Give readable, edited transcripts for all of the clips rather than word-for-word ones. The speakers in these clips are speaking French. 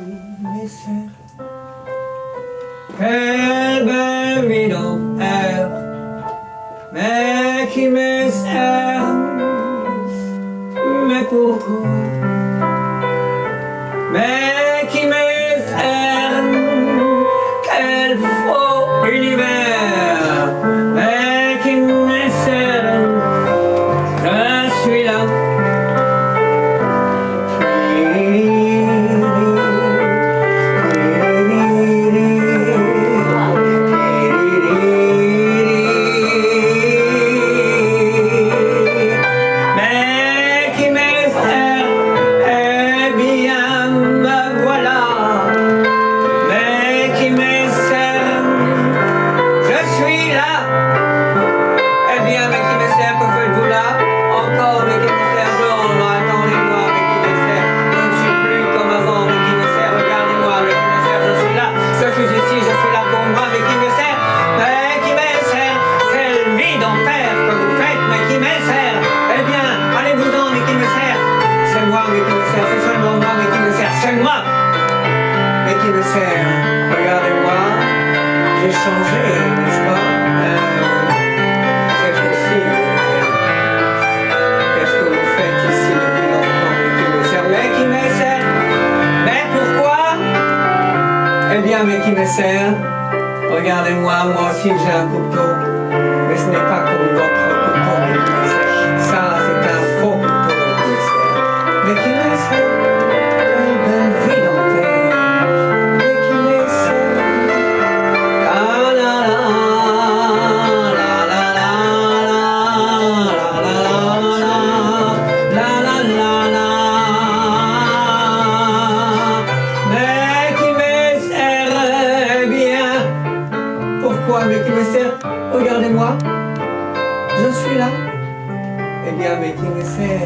me sert. Quelle belle vie d'enfer, mais qui me sert. Mais pourquoi? Mais qui me sert? Quel faux univers, mais qui me sert. Je suis là. Regardez-moi, j'ai changé, n'est-ce pas? C'est possible. Qu'est-ce que vous faites ici depuis longtemps, mais qui me sert? Mais qui me sert? Mais pourquoi? Eh bien, mais qui me sert? Regardez-moi, moi aussi j'ai un couteau, mais ce n'est pas comme votre couteau, mais qui me sert. Ça, c'est un faux couteau, qui me sert. Mais qui me sert? Mais qui me sert? Regardez-moi, je suis là. Eh bien, mais qui me sert?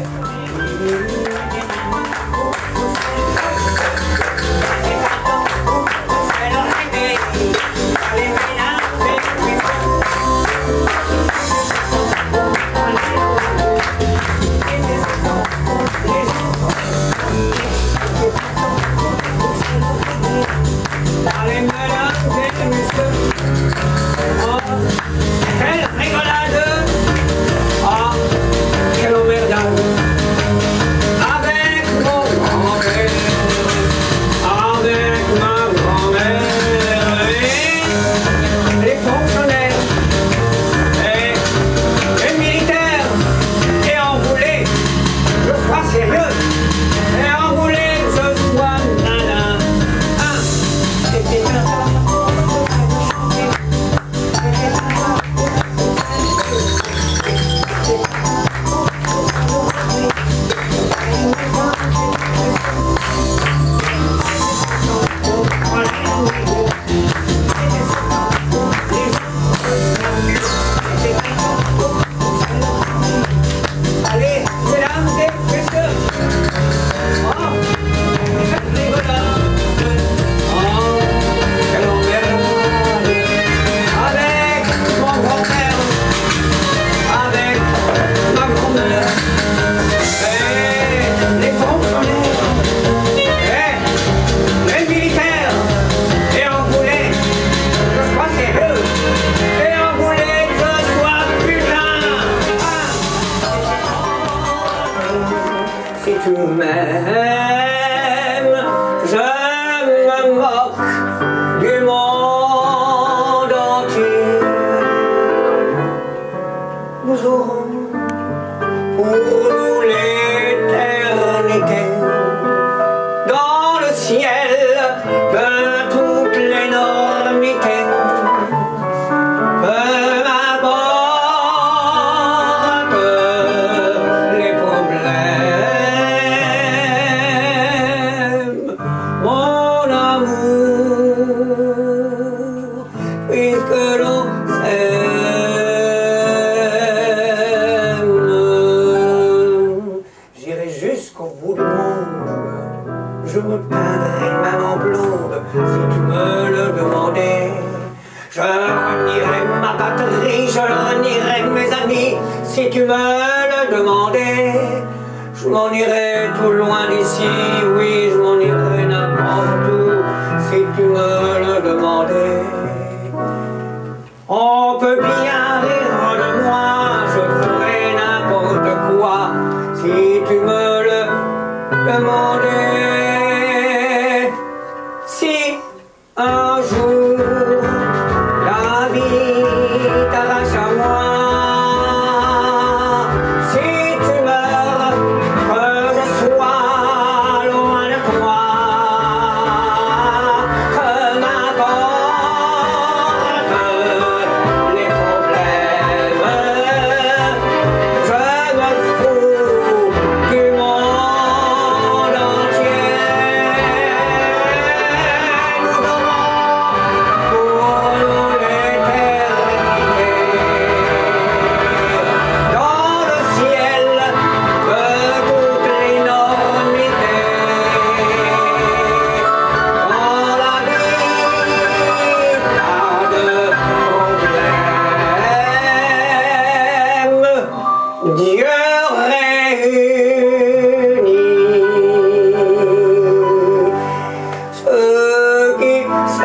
Si tu m'aimes, je me moque du monde entier. Nous aurons pour nous l'éternité dans le ciel de toute l'énormité. Jusqu'au bout du monde, je me teindrai même en blonde si tu me le demandais. Je renierai ma patrie, je renierai mes amis si tu me le demandais. Je m'en irai tout loin d'ici, oui, je m'en irai n'importe où.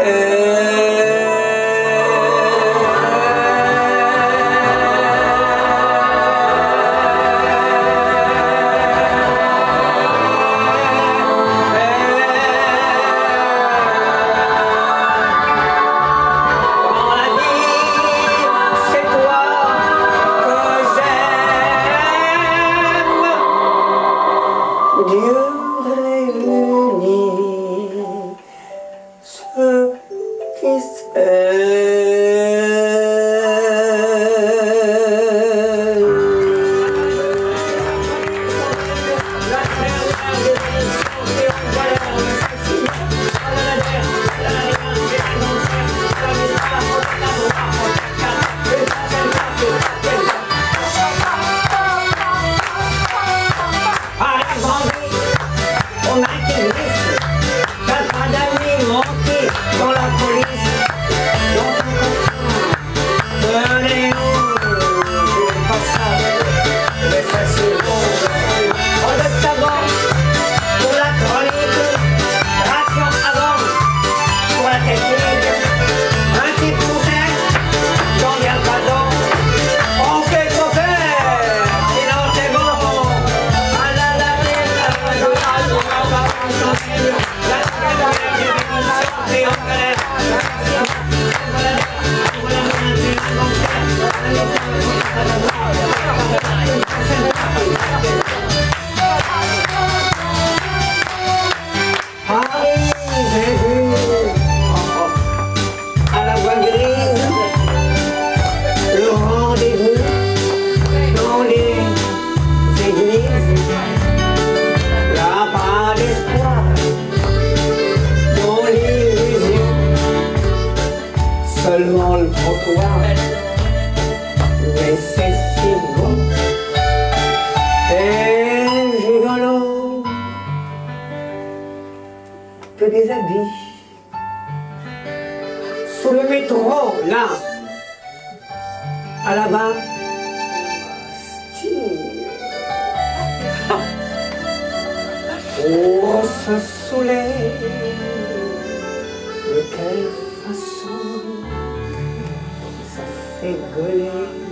Seulement le trottoir, mais c'est si beau et gigolo que des habits. Sous le métro, là, à la Bastille. Oh, ce soleil, de quelle façon ça fait gueuler.